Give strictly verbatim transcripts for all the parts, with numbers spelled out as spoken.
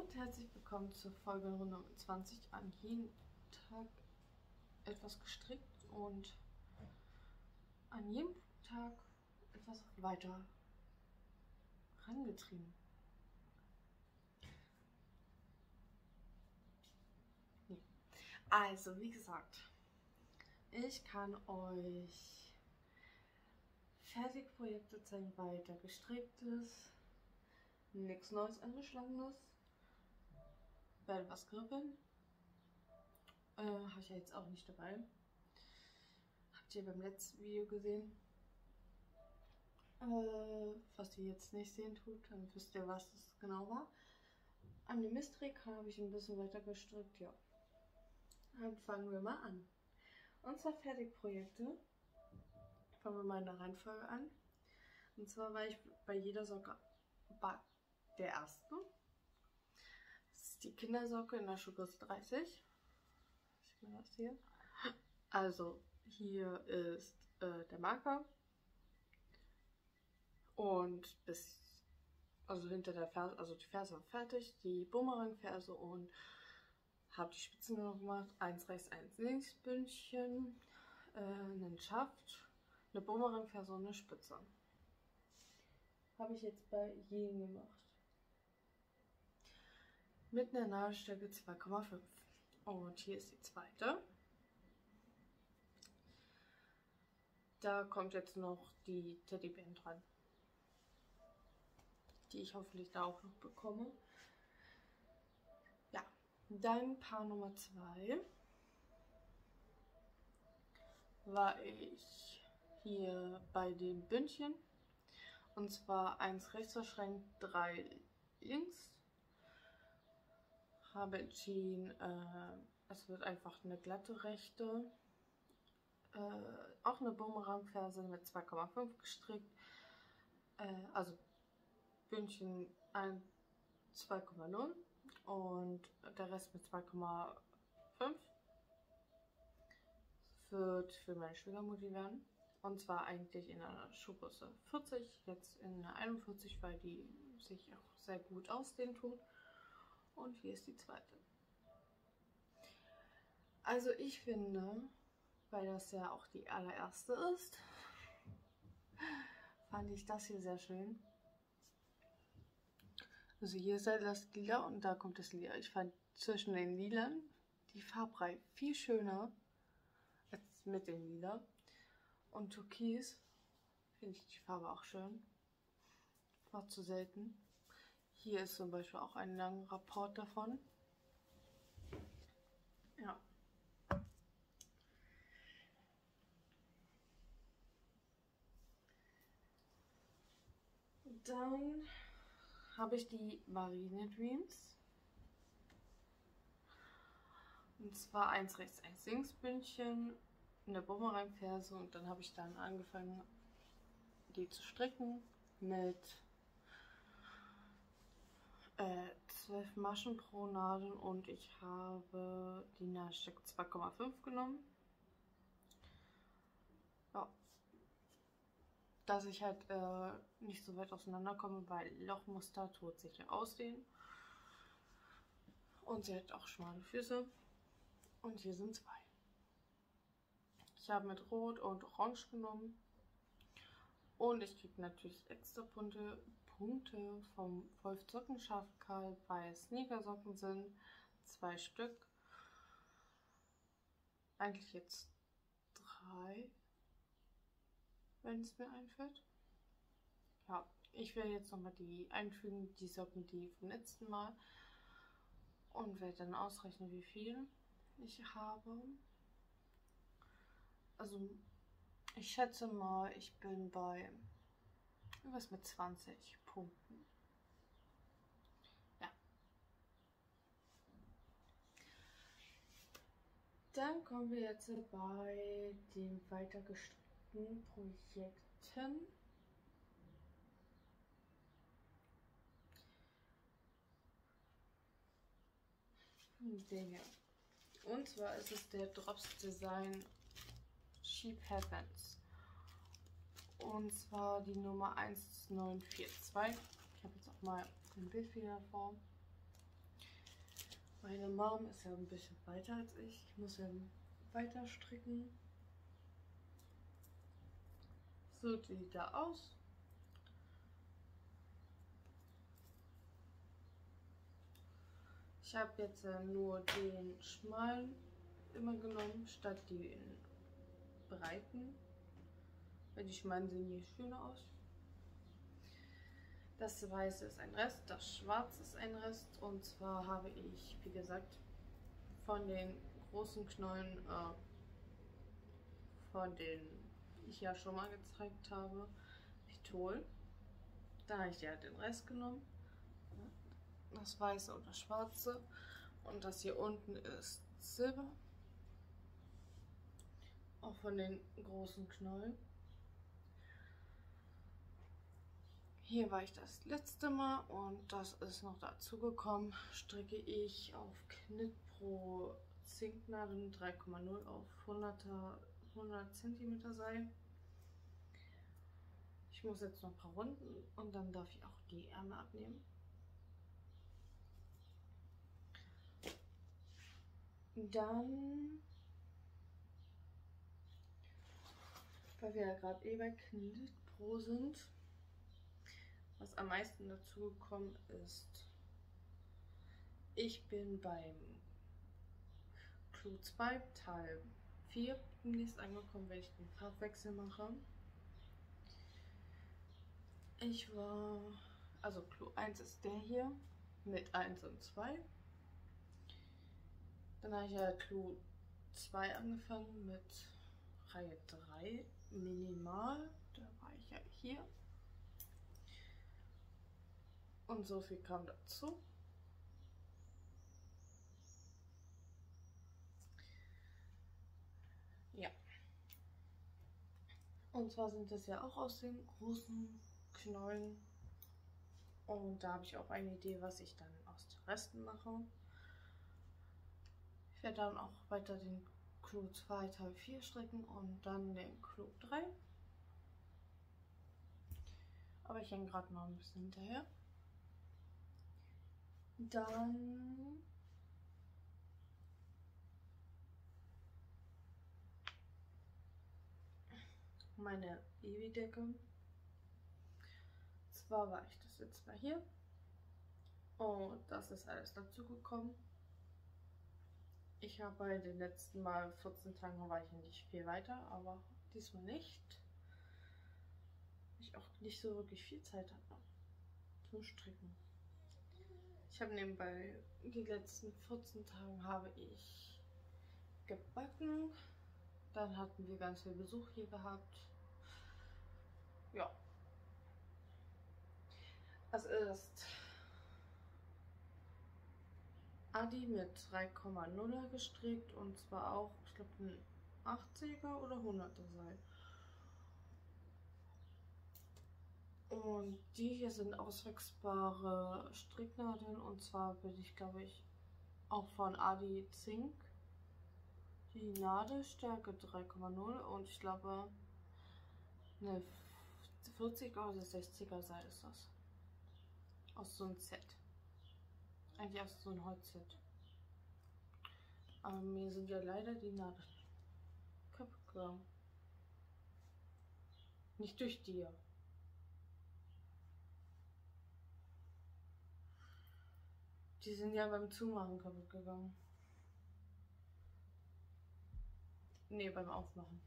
Und herzlich willkommen zur Folge Nummer zwanzig. An jeden Tag etwas gestrickt und an jedem Tag etwas weiter herangetrieben. Nee. Also, wie gesagt, ich kann euch fertige Projekte zeigen, weiter gestricktes, nichts Neues angeschlagenes. Werde was kribbeln. Äh, habe ich ja jetzt auch nicht dabei. Habt ihr beim letzten Video gesehen. Äh, was ihr jetzt nicht sehen tut, dann wisst ihr, was das genau war. An dem Mystery habe ich ein bisschen weiter gestrickt, ja. Dann fangen wir mal an. Und zwar Fertigprojekte. Fangen wir mal in der Reihenfolge an. Und zwar war ich bei jeder Socke bei der ersten. Das ist die Kindersocke in der Schuhgröße dreißig. Sieht man das hier? Also hier ist äh, der Marker. Und bis, also hinter der Ferse, also die Ferse war fertig, die Bumerangferse und habe die Spitzen noch gemacht. Eins rechts, eins links Bündchen, äh, einen Schaft, eine Bumerangferse und eine Spitze. Habe ich jetzt bei jedem gemacht. Mit einer Nadelstärke zwei Komma fünf. Und hier ist die zweite. Da kommt jetzt noch die Teddybären dran, die ich hoffentlich da auch noch bekomme. Ja, dann Paar Nummer zwei war ich hier bei den Bündchen. Und zwar eins rechts verschränkt, drei links. Habe entschieden, äh, es wird einfach eine glatte rechte. Äh, auch eine Bumerangferse mit zwei Komma fünf gestrickt. Äh, also Bündchen zwei Komma null und der Rest mit zwei Komma fünf. Wird für meine Schwiegermutti werden. Und zwar eigentlich in einer Schuhgröße vierzig, jetzt in einer einundvierzig, weil die sich auch sehr gut ausdehnen tut. Und hier ist die zweite. Also ich finde, weil das ja auch die allererste ist, fand ich das hier sehr schön. Also hier ist ja das Lila und da kommt das Lila. Ich fand zwischen den Lilan die Farbreihe viel schöner als mit den Lila. Und Türkis finde ich die Farbe auch schön. War zu selten. Hier ist zum Beispiel auch ein langer Rapport davon. Ja. Dann habe ich die Marine Dreams. Und zwar eins rechts, eins links Bündchen, eine Bumerangferse und dann habe ich dann angefangen, die zu stricken mit äh, zwölf Maschen pro Nadel und ich habe die Nadelstärke zwei Komma fünf genommen. Ja. Dass ich halt äh, nicht so weit auseinander komme, weil Lochmuster tut sich ja ausdehnen. Und sie hat auch schmale Füße. Und hier sind zwei. Ich habe mit Rot und Orange genommen. Und ich kriege natürlich extra Punkte, Punkte vom Wolf Sockenschaftkal, weil es Sneakersocken sind. Zwei Stück. Eigentlich jetzt drei, wenn es mir einfällt. Ja, ich werde jetzt nochmal die einfügen, die Socken, die vom letzten Mal. Und werde dann ausrechnen, wie viel ich habe. Also ich schätze mal, ich bin bei irgendwas mit zwanzig Punkten. Ja. Dann kommen wir jetzt bei den weiter gestrickten Projekten. Dinge. Und zwar ist es der Drops Design Sheep Heavens. Und zwar die Nummer eins neun vier zwei. Ich habe jetzt auch mal ein Bild wieder davor. Meine Mom ist ja ein bisschen weiter als ich. Ich muss ja weiter stricken. So sieht da aus. Ich habe jetzt äh, nur den schmalen immer genommen, statt den breiten. Weil die schmalen sehen hier schöner aus. Das Weiße ist ein Rest, das Schwarze ist ein Rest. Und zwar habe ich, wie gesagt, von den großen Knollen, äh, von denen ich ja schon mal gezeigt habe, Pistol. Da habe ich ja den Rest genommen. Das Weiße und das Schwarze. Und das hier unten ist Silber. Auch von den großen Knollen. Hier war ich das letzte Mal und das ist noch dazu gekommen. Stricke ich auf Knitpro Zinknadeln drei Komma null auf hundert Zentimeter Seil. Ich muss jetzt noch ein paar Runden und dann darf ich auch die Ärmel abnehmen. Dann, weil wir ja gerade eh bei Knitpro sind, was am meisten dazu gekommen ist, ich bin beim Clou zwei Teil vier demnächst angekommen, wenn ich den Farbwechsel mache. Ich war, also Clou eins ist der hier mit eins und zwei. Dann habe ich ja Clou zwei angefangen mit Reihe drei minimal. Da war ich ja hier. Und so viel kam dazu. Ja. Und zwar sind das ja auch aus den großen Knollen. Und da habe ich auch eine Idee, was ich dann aus den Resten mache. Ich werde dann auch weiter den Clou zwei Teil vier stricken und dann den Clou drei. Aber ich hänge gerade noch ein bisschen hinterher. Dann meine Ewi-Decke. Zwar war ich das jetzt mal hier und das ist alles dazu gekommen. Ich habe bei den letzten Mal vierzehn Tagen war ich nicht viel weiter, aber diesmal nicht. Ich auch nicht so wirklich viel Zeit hatte zum Stricken. Ich habe nebenbei die letzten vierzehn Tagen habe ich gebacken. Dann hatten wir ganz viel Besuch hier gehabt. Ja. Es ist Adi mit drei Komma null gestrickt und zwar auch, ich glaube, ein achtziger oder hunderter Seil. Und die hier sind auswechselbare Stricknadeln und zwar bin ich, glaube ich, auch von Adi Zink. Die Nadelstärke drei Komma null und ich glaube, eine vierziger oder sechziger Seil ist das. Aus so einem Set. Eigentlich aus so einem Holzset. Aber mir sind ja leider die Nadeln kaputt gegangen. Nicht durch dir. Die sind ja beim Zumachen kaputt gegangen. Ne, beim Aufmachen.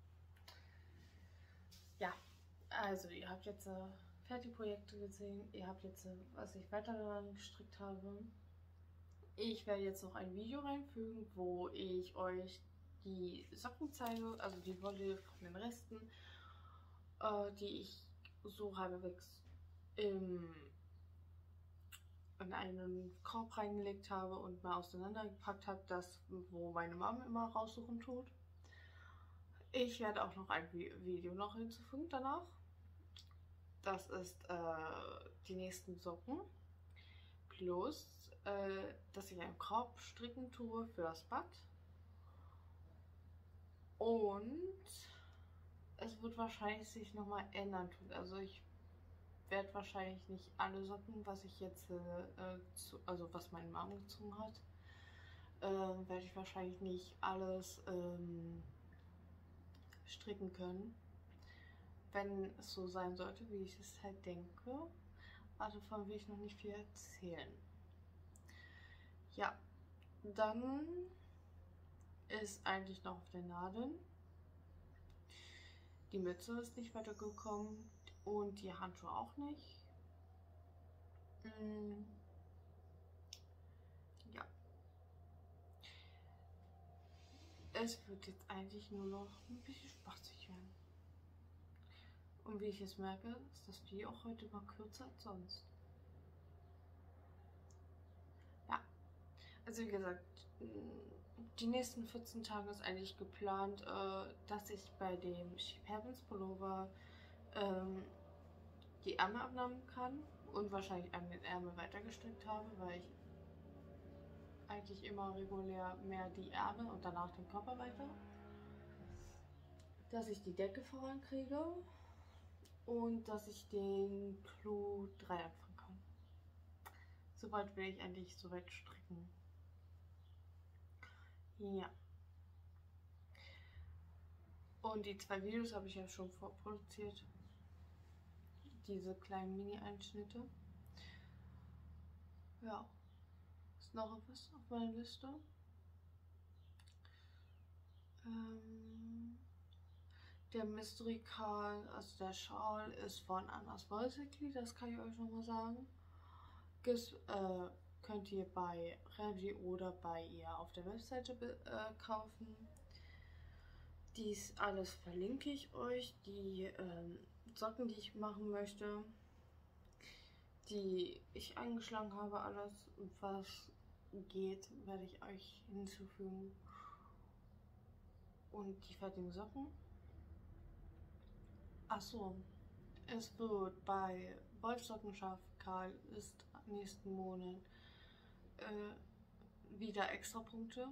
Ja, also ihr habt jetzt äh, Fertigprojekte gesehen. Ihr habt jetzt, äh, was ich weiter daran gestrickt habe. Ich werde jetzt noch ein Video reinfügen, wo ich euch die Socken zeige, also die Wolle von den Resten, äh, die ich so halbwegs im in einen Korb reingelegt habe und mal auseinandergepackt habe, das wo meine Mama immer raussuchen tut. Ich werde auch noch ein Video noch hinzufügen danach. Das ist äh, die nächsten Socken. Plus, äh, dass ich einen Korb stricken tue für das Bad. Und es wird wahrscheinlich sich nochmal ändern tun. Also ich werde wahrscheinlich nicht alle Socken, was ich jetzt, äh, zu, also was meine Mama gezogen hat, ähm, werde ich wahrscheinlich nicht alles ähm, stricken können. Wenn es so sein sollte, wie ich es halt denke. Aber davon will ich noch nicht viel erzählen. Ja, dann ist eigentlich noch auf den Nadeln. Die Mütze ist nicht weitergekommen und die Handschuhe auch nicht. Mm. Ja. Es wird jetzt eigentlich nur noch ein bisschen spaßig werden. Und wie ich es merke, ist das Video auch heute mal kürzer als sonst. Ja, also wie gesagt, die nächsten vierzehn Tage ist eigentlich geplant, äh, dass ich bei dem Sheep Heavens Pullover ähm, die Ärmel abnehmen kann und wahrscheinlich an den Ärmel weitergestrickt habe, weil ich eigentlich immer regulär mehr die Ärmel und danach den Körper weiter. Dass ich die Decke vorankriege und dass ich den Clou drei anfangen kann. Soweit will ich eigentlich soweit stricken. Ja. Und die zwei Videos habe ich ja schon vorproduziert. Diese kleinen Mini-Einschnitte. Ja. Ist noch was auf meiner Liste. Ähm, der Mystery Card, also der Schal, ist von Anna's Wolsekli, das kann ich euch noch mal sagen. Das äh, könnt ihr bei Revi oder bei ihr auf der Webseite äh, kaufen. Dies alles verlinke ich euch. Die ähm, Socken, die ich machen möchte, die ich eingeschlagen habe, alles was geht, werde ich euch hinzufügen. Und die fertigen Socken. Achso, es wird bei Wolfsockenschaf Karl ist nächsten Monat äh, wieder Extrapunkte.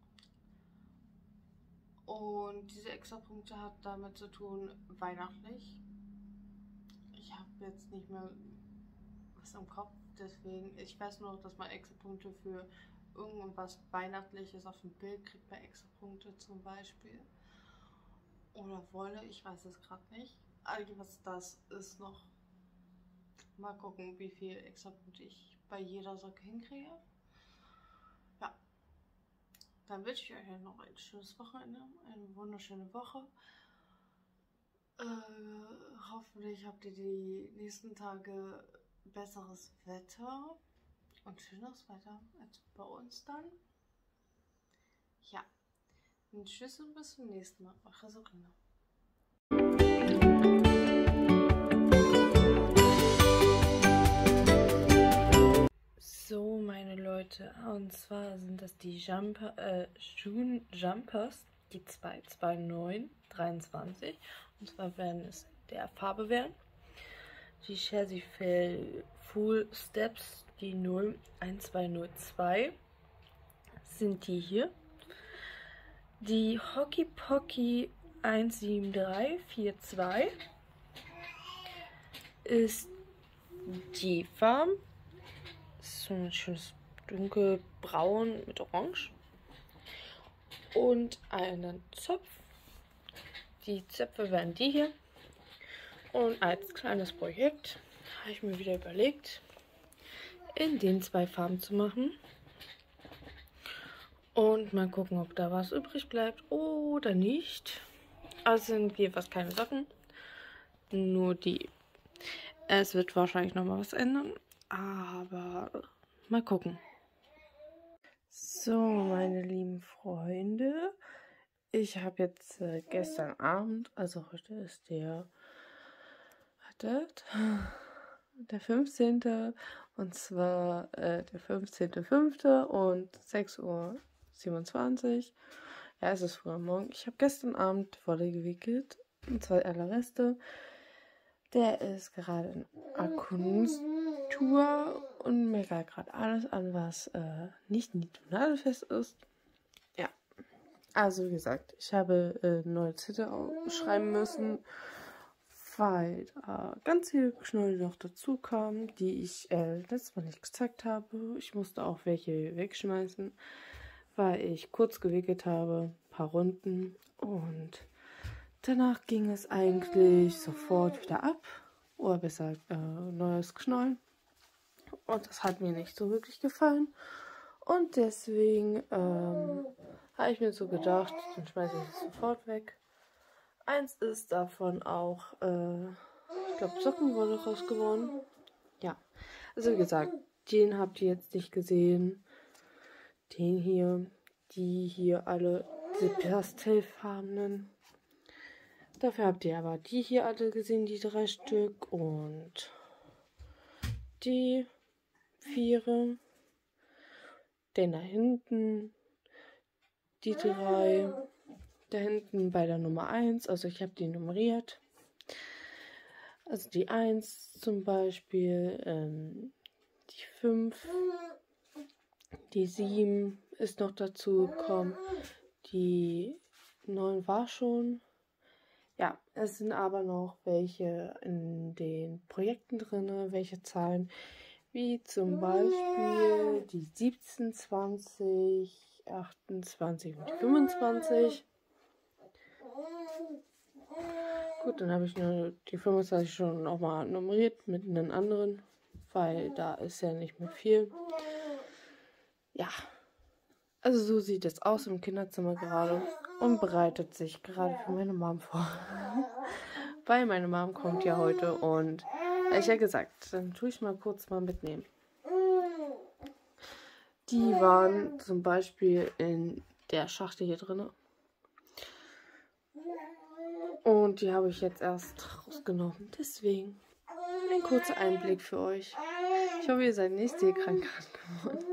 Und diese Extrapunkte hat damit zu tun, weihnachtlich. Ich habe jetzt nicht mehr was im Kopf, deswegen, ich weiß nur noch, dass man Extrapunkte für irgendwas Weihnachtliches auf dem Bild kriegt, bei Extrapunkte zum Beispiel. Oder Wolle, ich weiß es gerade nicht. Also was das ist noch. Mal gucken, wie viel Extrapunkte ich bei jeder Socke hinkriege. Ja. Dann wünsche ich euch noch ein schönes Wochenende, eine wunderschöne Woche. Äh, hoffentlich habt ihr die nächsten Tage besseres Wetter und schöneres Wetter als bei uns dann. Ja, und tschüss und bis zum nächsten Mal. Eure Sabrina. So, meine Leute, und zwar sind das die Jumper, äh, June Jumpers, die zwei zwei neun dreiundzwanzig. Und zwar werden es der Farbe werden. Die Chelsea Full Steps, die null eins zwei null zwei, sind die hier. Die Hockey Pocky eins sieben drei vier zwei ist die Farbe. So ein schönes dunkelbraun mit Orange. Und einen Zopf. Die Zöpfe werden die hier. Und als kleines Projekt habe ich mir wieder überlegt, in den zwei Farben zu machen. Und mal gucken, ob da was übrig bleibt oder nicht. Also sind hier fast keine Socken. Nur die. Es wird wahrscheinlich nochmal was ändern. Aber mal gucken. So, meine lieben Freunde. Ich habe jetzt äh, gestern Abend, also heute ist der, wartet, der fünfzehnte Und zwar äh, der fünfzehnte fünfte und sechs Uhr siebenundzwanzig. Ja, es ist früh am Morgen. Ich habe gestern Abend Wolle gewickelt. Und zwar aller Reste. Der ist gerade in Akupunktur und mir geht gerade alles an, was äh, nicht nadelfest ist. Ja, also wie gesagt, ich habe äh, neue Zettel schreiben müssen, weil äh, ganz viele Knäuel noch dazu kamen, die ich äh, letztes Mal nicht gezeigt habe. Ich musste auch welche wegschmeißen, weil ich kurz gewickelt habe, ein paar Runden, und danach ging es eigentlich sofort wieder ab, oder besser äh, neues Knollen, und das hat mir nicht so wirklich gefallen, und deswegen ähm, habe ich mir so gedacht, dann schmeiße ich es sofort weg. Eins ist davon auch, äh, ich glaube, Sockenwolle raus geworden. Ja, also wie gesagt, den habt ihr jetzt nicht gesehen. Den hier, die hier alle, diese pastellfarbenen. Dafür habt ihr aber die hier alle gesehen, die drei Stück. Und die vier. Den da hinten, die drei. Da hinten bei der Nummer eins, also ich habe die nummeriert. Also die eins zum Beispiel, ähm, die fünf, die sieben ist noch dazu gekommen, die neun war schon. Ja, es sind aber noch welche in den Projekten drin, welche Zahlen, wie zum Beispiel die siebzehn, zwanzig, achtundzwanzig und die fünfundzwanzig. Gut, dann habe ich nur die fünfundzwanzig schon nochmal nummeriert mit einem anderen, weil da ist ja nicht mehr viel. Ja, also so sieht es aus im Kinderzimmer gerade und bereitet sich gerade für meine Mom vor. Weil meine Mom kommt ja heute und ich ja gesagt, dann tue ich mal kurz mal mitnehmen. Die waren zum Beispiel in der Schachtel hier drin. Und die habe ich jetzt erst rausgenommen. Deswegen ein kurzer Einblick für euch. Ich hoffe, ihr seid nicht seekrank geworden.